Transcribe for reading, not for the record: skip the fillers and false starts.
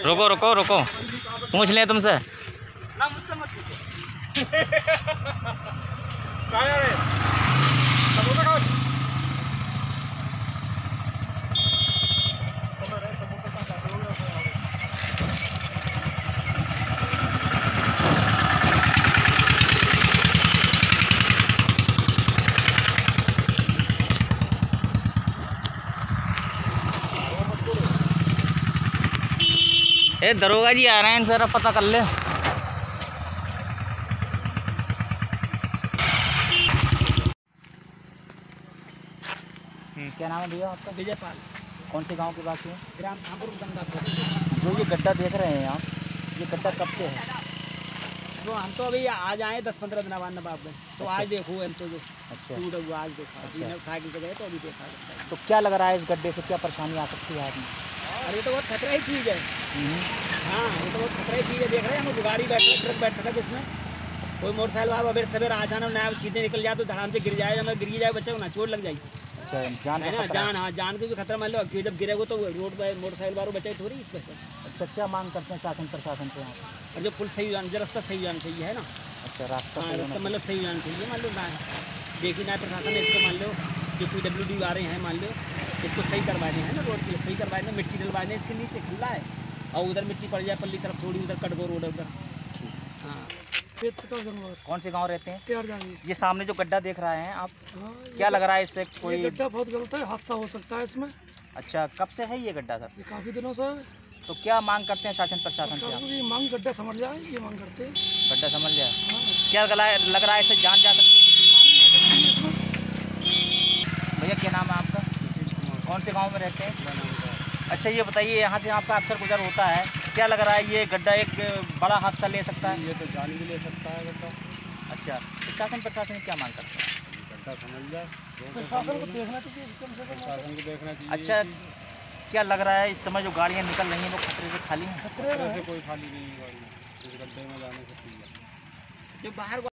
रुको रुको रुको, पूछ लें तुमसे। ना मुझसे मत पूछो। कहाँ जा रहे? समोसा खाओ। ए दरोगा जी आ रहे हैं, जरा पता कर ले। क्या नाम है भैया आपका? विजयपाल। कौन से गांव के वासी हैं? ग्राम थापुर गंगापुर। जो ये गड्ढा देख रहे हैं आप, ये गड्ढा कब से है? तो हम तो अभी आज आए 10-15 दिन बाद नवाब में, तो अच्छा। आज देखो हम तो जो अच्छा टूटा हुआ आज देखा। अच्छा। साइकिल से गए तो अभी देखा। तो क्या लग रहा है इस गड्ढे से क्या परेशानी आ सकती है आदमी? अरे ये तो बहुत खतरा की चीज़ है। हाँ, ये तो बहुत खतरा की चीज़ है। देख रहे हैं हम, गाड़ी बैठ रहा, ट्रक बैठ रहा है, जिसमें कोई मोटरसाइकिल वाला अगर सवेरे आ जाना नया सीधे निकल जाए तो धड़ाम से गिर जाए, हमें गिर जाए बच्चे को ना चोट लग जाए। अच्छा, जान है का ना, खतरा जान। हाँ, जान के भी खतरा मान लो कि जब गिरेगो तो रोड पर मोटरसाइकिल वालों बचाई थोड़ी इस पर से। अच्छा, क्या मांग करते हैं शासन प्रशासन से यहाँ? और जो पुल सही जाना, रास्ता सही जाना चाहिए, है ना। अच्छा, रास्ता हाँ, सही रास्ता होना मतलब सही जाना चाहिए। मान लो ना देखी ना प्रशासन ने इसको मान लो जो PWD आ रहे हैं, मान लो इसको सही करवाए हैं ना, रोड के सही करवाए हैं, मिट्टी डलवाए हैं, इसके नीचे खुला है और उधर मिट्टी पड़ जाए पल्ली तरफ थोड़ी, उधर कटगो रोड है उधर। हाँ, कौन से गांव रहते हैं? चाहिए। ये सामने जो गड्ढा देख रहे हैं आप, क्या लग रहा है इससे कोई? गड्ढा बहुत गलत है, हादसा हो सकता है इसमें। अच्छा, कब से है ये गड्ढा सर? ये काफ़ी दिनों से तो क्या मांग करते हैं शासन प्रशासन से आप? ये मांग गड्ढा समझ जाए, ये मांग करते हैं। गड्ढा समझ जाए। हाँ। क्या लग रहा है इससे जान जा सकती है? भैया क्या नाम है आपका? कौन से गांव में रहते हैं? अच्छा, ये बताइए, यहाँ से आपका अक्सर गुजर होता है, क्या लग रहा है ये गड्ढा एक बड़ा हादसा ले सकता है? ये तो जान भी ले सकता है गड्ढा। अच्छा, तो शासन प्रशासन क्या मांग करते हैं? गड्ढा समझ जाए, प्रशासन को देखना चाहिए, प्रशासन को देखना चाहिए। अच्छा, क्या लग रहा है इस समय जो गाड़ियाँ निकल रही हैं वो खतरे से खाली हैं? खतरे से कोई खाली नहीं है गाड़ी, इस गड्ढे में जाने से। जो बाहर